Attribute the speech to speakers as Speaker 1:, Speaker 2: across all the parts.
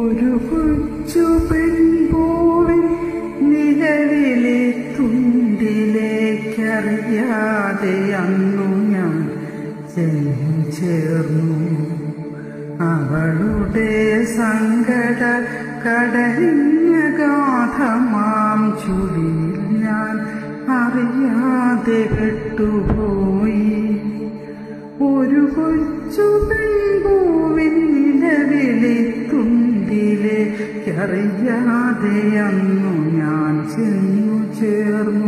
Speaker 1: ഒരു കൊച്ചു പെൺപൂവിൻ നിലവിലെ തുണ്ടിലേക്കറിയാതെ അന്നു ഞാൻ ചേർന്നു. അവളുടെ സങ്കട കടലിഞ്ഞ ഗാഥമാം ചുഴിയിൽ ഞാൻ അറിയാതെ പെട്ടുപോയി. ഒരു കൊച്ചു പെൺപൂവിൻ നിലവിലെ തുണ്ടിലേക്കറിയാതെ അന്നു ഞാൻ ചേർന്നു.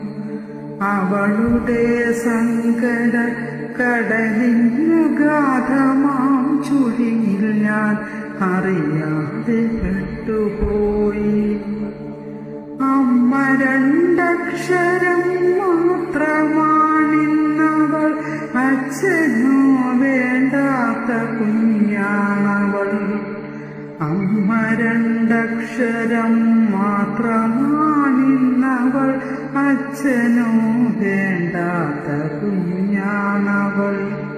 Speaker 1: അവളുടെ സങ്കട കടലിഞ്ഞു ഗാഥമാം ചുഴിയിൽ ഞാൻ അറിയാതെ പെട്ടുപോയി. അമ്മ രണ്ടക്ഷരം മാത്രമാണിന്നവൾ, അച്ഛനോ വേണ്ടാത്ത കുഞ്ഞാണവൾ. അമ്മ രണ്ടക്ഷരം മാത്രമാണിന്നവൾ, അച്ഛനോ വേണ്ടാത്ത കുഞ്ഞാണവൾ.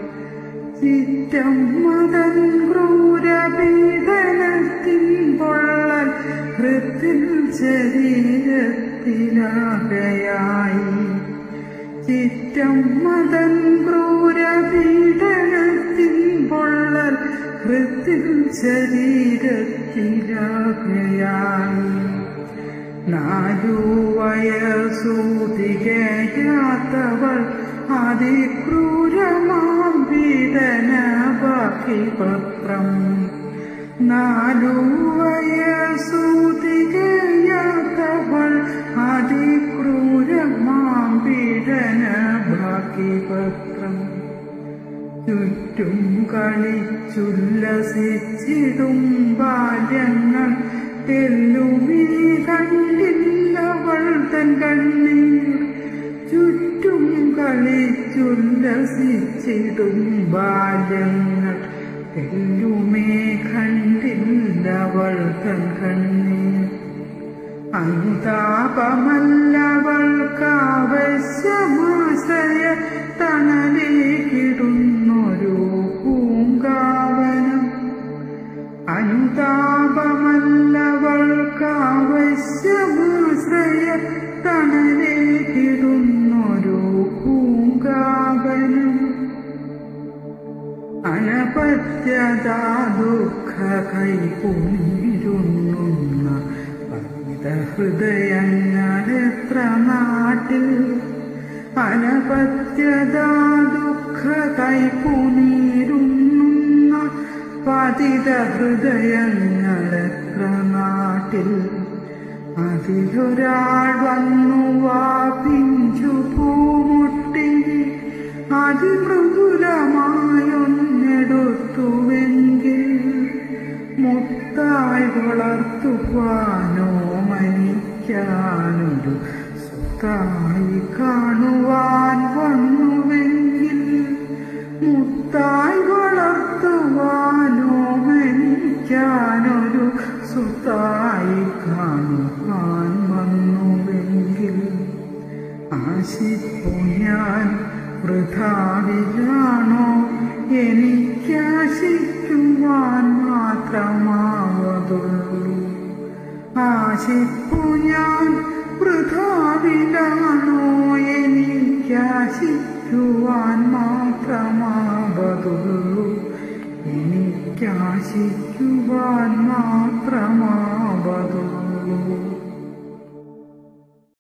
Speaker 1: ചിറ്റമ്മതൻ ക്രൂരപീഡനത്തിൻ പൊള്ളൽ ഹൃത്തിൽ ശരീരത്തിലാകയായി. ചിറ്റമ്മതൻ ക്രൂരപീഡനത്തിൻ പൊള്ളൽ ഹൃത്തിൽ ശരീരത്തിലാകയായി. 4 വയസ്സു തികയാത്തവൾ അതിക്രൂരമാം പീഡന ബാക്കിപത്രം. 4 വയസ്സു തികയാത്തവൾ അതിക്രൂരമാം പീഡന ബാക്കിപത്രം. ചുറ്റും കളിച്ചുല്ലസിച്ചിടും ബാല്യങ്ങൾ തെല്ലുമീ കണ്ടില്ലവൾ തൻ കണ്ണീർ. ചുറ്റും കളിച്ചുല്ലസിച്ചിടും ബാല്യങ്ങൾ തെല്ലുമേ കണ്ടില്ലവൾ തൻ കണ്ണീർ. അനുതാപമല്ലവൾക്കാവശ്യമാശ്രയ തണലേക്കിടുന്നൊരു പൂങ്കാവനം. അനുതാപമല്ലവൾക്കാവശ്യമാശ്രയ തണലേക്കിടുന്നൊരു പൂങ്കാവനം. അനപത്യതാ ദുഃഖ കൈപുനിരുന്ന ഹൃദയങ്ങളെത്ര നാട്ടിൽ. അനപത്യതാ ദുഃഖ കൈപുനിരുന്ന പതിത ഹൃദയങ്ങളെത്ര നാട്ടിൽ. അതിലൊരാൾ വന്നു വാപിഞ്ചു പൂമുട്ടി അതിമൃദുലമായൊന്നെടുത്തുവെങ്കിൽ മുത്തായി വളർത്തുവാനോ മനിക്കാനൊരു സുത്തായി കാണുവാൻ വന്നുവെങ്കിൽ, മുത്തായി വളർത്തുവാനോ മനിക്കാനൊരു സുത്തായി കാണുവാൻ വന്നുവെങ്കിൽ, ആശിപ്പു ഞാൻ വൃഥാവിലാണോ എനിക്കാശിക്കുവാൻ മാത്രമാവതുള്ളൂ. ആശിപ്പു ഞാൻ വൃഥാവിലാണോ എനിക്കാശിക്കുവാൻ മാത്രമാവതുള്ളൂ. എനിക്കാശിക്കുവാൻ മാത്രമാവതുള്ളൂ.